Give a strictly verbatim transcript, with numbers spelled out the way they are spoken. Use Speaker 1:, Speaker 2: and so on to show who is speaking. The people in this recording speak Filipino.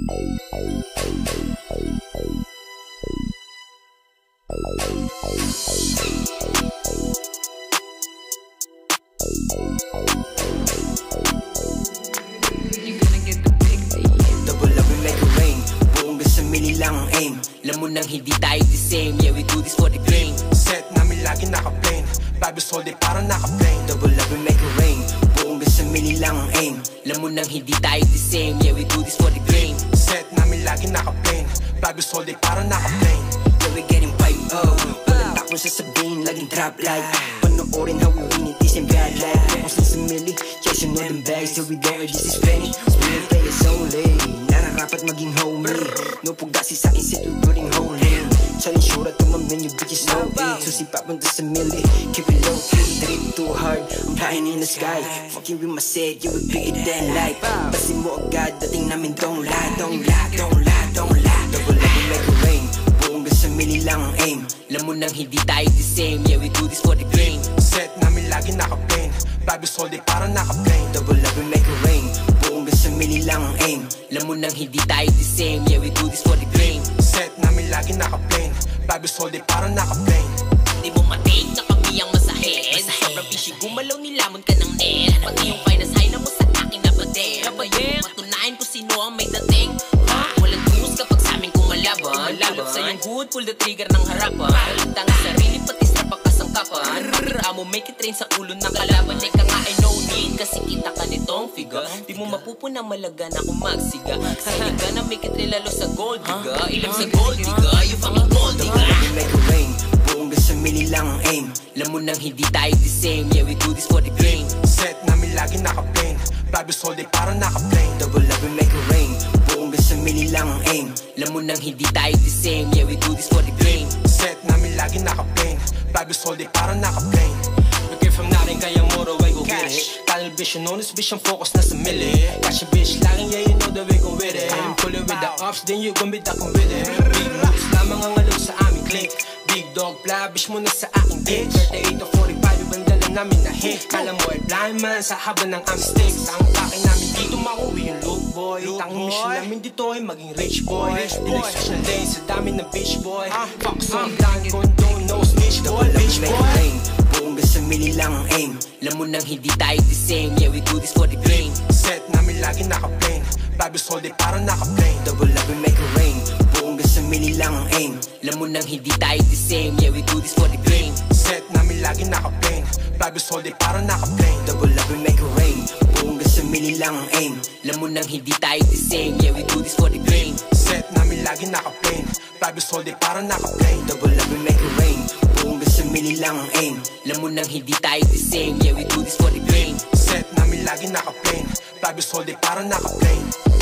Speaker 1: Alam mo nang hindi tayo the same, yeah we do this for the grain.
Speaker 2: Set namin lagi naka-plane, Bibles all day parang naka-plane.
Speaker 1: Double up and make it rain, buong gas sa mili lang ang aim. Alam mo nang hindi tayo the same, yeah we do this for the grain.
Speaker 2: Set namin lagi naka-plane, Bibles all day parang naka-plane.
Speaker 1: Yeah we getting pipe up, walang takong sasabihin, laging trap like. Panoorin how we win it, this ain't bad life. Kung saan sa mili, chasing all them bags, till we don't this is penny. Spinning players only, nararapat maging homie. No pugasi sa akin, sit we putting holy. Challenge sure to my menu, bitches know it. Susipa punta sa mili, keep it low key. Trip too hard, I'm flying in the sky. Fucking with my set, you will bigger than life. Basin mo agad, dating namin don't lie, don't lie, don't lie, don't lie. Double up and make it rain, buong gas sa mili lang ang aim. Alam mo nang hindi tayo the same, yeah we do this for the grain.
Speaker 2: Set namin lagi naka-plane, Bibles all day parang naka-plane.
Speaker 1: Double up and make it rain, buong gas sa mili lang ang aim. Alam mo nang hindi tayo the same, yeah we do this for the grain.
Speaker 2: Set namin lagi naka-plane, Bibles all day parang naka-plane.
Speaker 3: Di mo matik na kami ang masahid. Sobrang fishy, gumalaw nilamon ka ng net. Pati yung finance high na mo sa akin na badeng. Matunayan ko sino ang may dating. Walang tungos kapag sa amin kumalaban. Pull sa yung hood, pull the trigger ng harapan. Tangan sarili pati sa pagkasangkapan. Kita mo make it rain sa ulo ng kalaban. Teka nga ay no need, kasi kita ka nitong figure. Di mo mapupuna malaga na kung magsiga. Haliga na make it rain lalo sa gold diga. Ilang sa gold diga, yung fucking gold diga.
Speaker 1: Make it rain, buong gas sa mili lang ang aim. Alam mo nang hindi tayo the same, yeah we do this for the grain.
Speaker 2: Set namin lagi naka-plane, Bibles all day parang naka-plane.
Speaker 1: Double up and make it rain, buong gas sa mili lang ang aim. Alam mo nang hindi tayo the same, yeah we do this for the grain.
Speaker 2: Set namin lagi naka-plane, Bibles all day parang naka-plane. We came from nothing, kaya moro way go get it. Tunnel vision, honest vision, focus na sa mili. Cash your bitch laging, yeah you know the way go with it. Pull it with the ups, then you gon' be ducking with it. Big moves lamang ang alog sa aming click. Big dog, blabish mo na sa aking dick. thirty-eight to forty-five, ibang dala namin na hit. Kala mo ay blind man sa haba ng aming sticks. Ang akin namin dito makuwi yung look boy. Tanging mission namin dito ay maging rich boy. Dinex na lane sa dami ng bitch boy. Fuck some down, condone, no snitch boy. Bitch boy,
Speaker 1: buong gas sa mili lang ang aim. Alam mo nang hindi tayo the same, yeah we do this for the grain.
Speaker 2: set namin lagi naka-plane, Bibles all day parang naka-plane.
Speaker 1: Double up and make it rain, buong gas sa mili lang ang aim. Alam mo nang hindi tayo the same, yeah we do this for the grain.
Speaker 2: Set namin lagi naka-plane, Bibles all day parang naka-plane.
Speaker 1: Double up and make it rain, buong gas sa mili lang ang aim. Alam mo nang hindi tayo the same, yeah we do this for the grain.
Speaker 2: Set namin lagi naka-plane, Bibles all day parang naka-plane.
Speaker 1: Double up and make it rain, buong gas sa mili lang ang aim. Alam mo nang hindi tayo the same, yeah we do this for the grain.
Speaker 2: Set namin lagi naka-plane, Bibles all day parang naka-plane.